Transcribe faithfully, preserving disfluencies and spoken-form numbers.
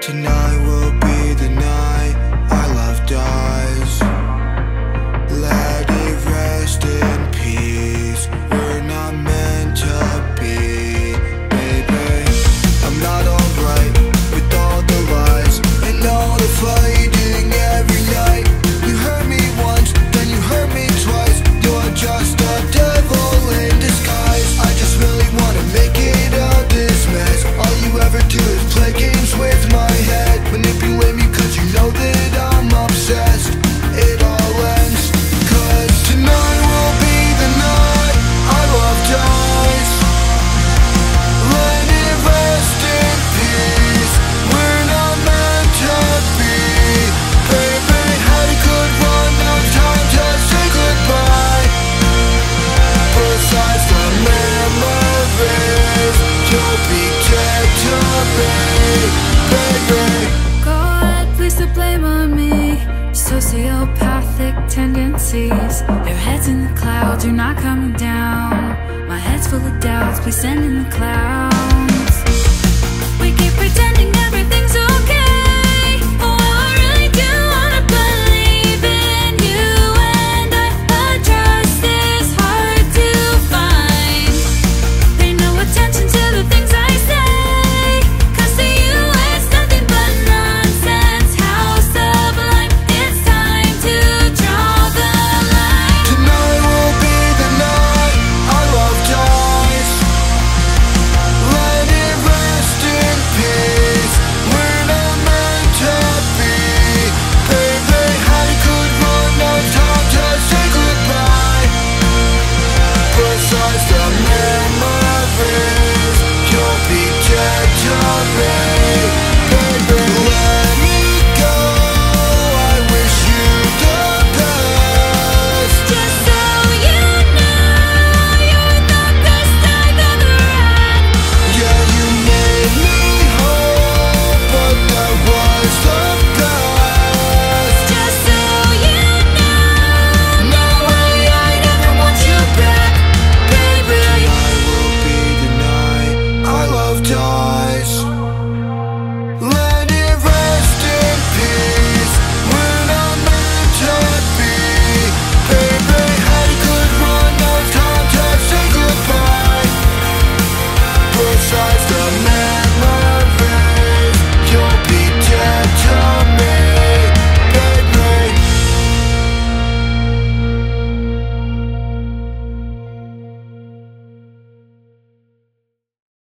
Tonight will be the night our love dies. Let it rest in peace. We're not meant to be, baby. I'm not alright with all the lies and all the fighting every night. You hurt me once, then you hurt me twice. You're just a devil in disguise. I just really wanna make it out this mess. All you ever do is play games with my head. Manipulate me cause you know that I'm obsessed. It all ends cause tonight will be the night our love dies. Let it rest in peace. We're not meant to be, baby. Had a good run, now it's time to say goodbye. Besides the memories, you'll be dead to me, baby. God, place the blame on me. Sociopathic tendencies. Your head's in the clouds, you're not coming down. My head's full of doubts, please send in the clouds.